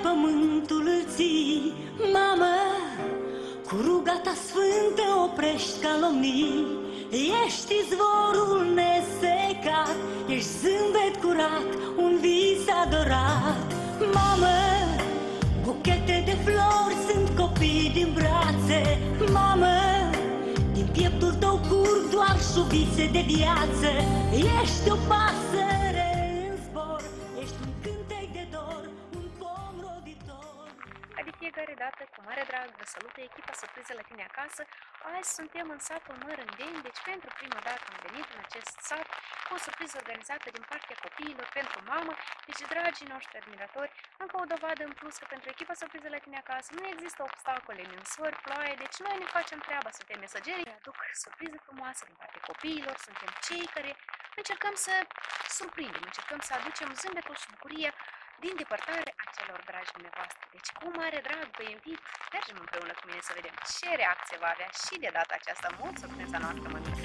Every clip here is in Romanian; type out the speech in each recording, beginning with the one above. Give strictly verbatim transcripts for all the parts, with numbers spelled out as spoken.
pământul îl ții, mamă, cu ruga ta sfântă oprești calomnii. Ești izvorul nesecat, ești zâmbet curat, un vis adorat. Mamă, buchete de flori sunt copii din brațe. Mamă, din pieptul tău curg doar șuvițe de viață. Ești o pasăre în zbor, ești un cântec de dor, un pom roditor. De fiecare dată, cu mare drag, vă salută echipa Surpriză la tine acasă. Azi suntem în satul Mărândeni, deci pentru prima dată am venit în acest sat cu o surpriză organizată din partea copiilor pentru mamă. Deci, dragii noștri admiratori, încă o dovadă în plus că pentru echipa Surpriză la tine acasă nu există obstacole, ninsori, ploaie, deci noi ne facem treaba, suntem mesagerii, aduc surprize frumoase din partea copiilor, suntem cei care încercăm să surprindem, încercăm să aducem zâmbetul și bucuria din depărtare a celor dragi dumneavoastră. Deci, cu mare drag, vă invit, mergem împreună cu mine să vedem ce reacție va avea și de data aceasta mult surprinza noastră mămică.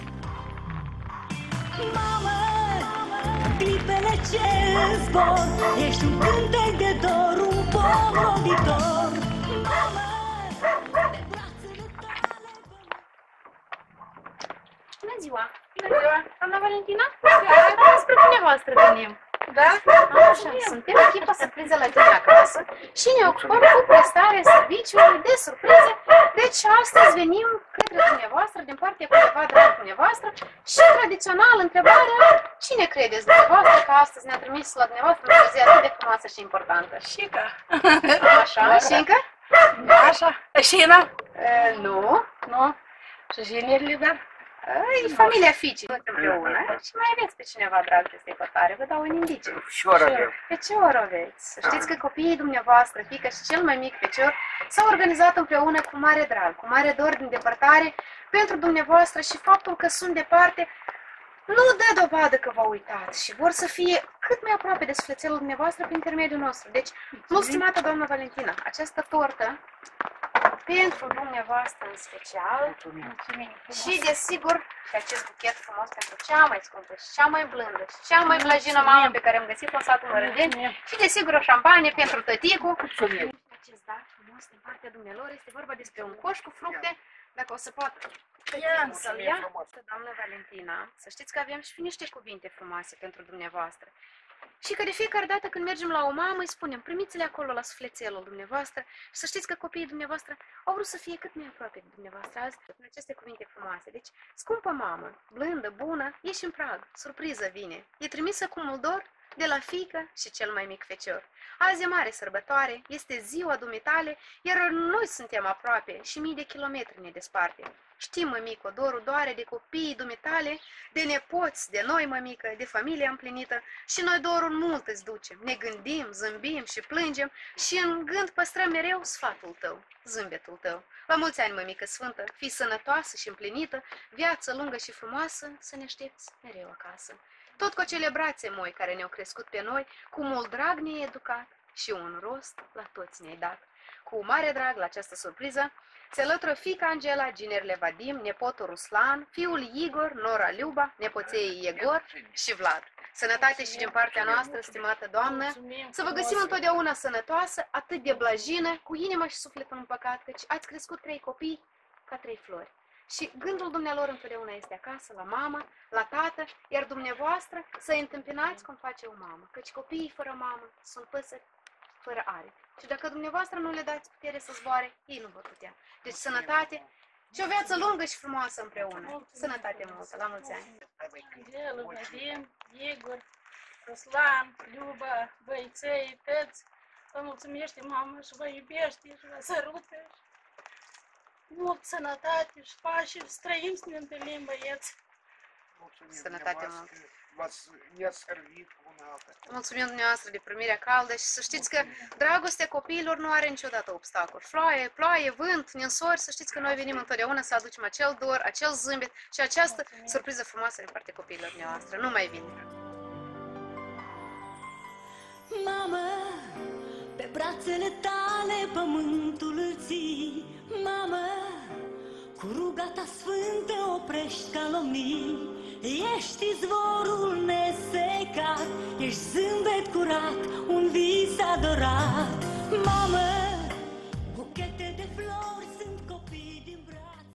Mamă, clipele ce zbor, ești un cântec de dor, un pom roditor. Mamă, de brațele tale. Bună ziua! Bună ziua! Doamna Valentina? Spre dumneavoastră venim. Da? Așa, suntem echipa Surpriză la tine acasă și ne ocupăm cu prestarea serviciului de surprize. Deci astăzi venim către dumneavoastră, din partea cuiva drag dumneavoastră și tradițional întrebarea: cine credeți dumneavoastră că astăzi ne-a trimis la dumneavoastră o zi atât de frumoasă și importantă? Șica. Așa, Șincă? Așa. Șina? E, nu. Nu. Și jinerile, dar? E familia fiicii împreună și mai aveți pe cineva drag peste hotare, vă dau un indice. Fioră avem. Pe ce oră aveți? Să știți că copiii dumneavoastră, fiica și cel mai mic fecior, s-au organizat împreună cu mare drag, cu mare dor din depărtare pentru dumneavoastră și faptul că sunt departe nu dă dovadă că v-au uitat și vor să fie cât mai aproape de sufletelul dumneavoastră prin intermediul nostru. Deci, mult stimată doamnă Valentina, această tortă pentru dumneavoastră în special. Mulțumim. Și desigur și acest buchet frumos pentru cea mai scumpă și cea mai blândă și cea mai blajină mamă pe care am găsit-o în satul Mărândeni. Și desigur o șampanie pentru tăticul. Acest dar frumos din partea dumnealor este vorba despre un coș cu fructe. Dacă o să pot să-l ia, doamnă Valentina, să știți că avem și niște cuvinte frumoase pentru dumneavoastră. Și că de fiecare dată când mergem la o mamă îi spunem: primiți-le acolo la sufletelul dumneavoastră. Și să știți că copiii dumneavoastră au vrut să fie cât mai aproape de dumneavoastră azi în aceste cuvinte frumoase. Deci, scumpă mamă, blândă, bună, ești în prag, surpriză vine. E trimisă cu mult dor de la fiică și cel mai mic fecior. Azi e mare sărbătoare, este ziua dumitale, iar noi suntem aproape și mii de kilometri ne desparte. Știm, mămico, dorul doare de copiii dumitale, de nepoți, de noi, mămică, de familia împlinită și noi dorul mult îți ducem. Ne gândim, zâmbim și plângem și în gând păstrăm mereu sfatul tău, zâmbetul tău. La mulți ani, mămică sfântă, fii sănătoasă și împlinită, viață lungă și frumoasă, să ne aștepți mereu acasă. Tot cu acele brațe moi care ne-au crescut pe noi, cu mult drag ne-ai educat și un rost la toți ne-ai dat. Cu mare drag la această surpriză se alătură fiica Angela, ginerele Vadim, nepotul Ruslan, fiul Igor, nora Liuba, nepoței Egor și Vlad. Sănătate și din partea noastră, stimată doamnă, să vă găsim întotdeauna sănătoasă, atât de blajină, cu inima și sufletul împăcat, căci ați crescut trei copii ca trei flori. Și gândul dumnealor întotdeauna este acasă, la mamă, la tată, iar dumneavoastră să-i întâmpinați cum face o mamă, căci copiii fără mamă sunt păsări fără aripi. Și dacă dumneavoastră nu le dați putere să zboare, ei nu vor putea. Deci sănătate și o viață lungă și frumoasă împreună. Sănătate multă, la mulți ani! Angela, Vadim, Igor, Ruslan, Liuba, băieței, tăți, vă mulțumește mamă și vă iubește și vă sărută. Mult sănătate și pace și străim să ne întâlnim, băieți. Sănătate mult! Ne-ați servit una alta. Mulțumim dumneavoastră de primirea caldă și să știți că dragostea copiilor nu are niciodată obstacol. Floaie, ploaie, vânt, ninsori, să știți că noi venim întotdeauna să aducem acel dor, acel zâmbet și această surpriză frumoasă din partea copiilor dumneavoastră. Nu mai vine! Mamă, pe brațele tale pământul îl ții. Mamă, cu ruga ta sfântă oprești calomnii. Ești izvorul nesecat, ești zâmbet curat, un vis adorat. Mamă,